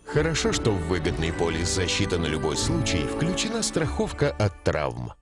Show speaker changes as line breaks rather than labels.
Хорошо, что в выгодный полис «Защита на любой случай» включена страховка от травм.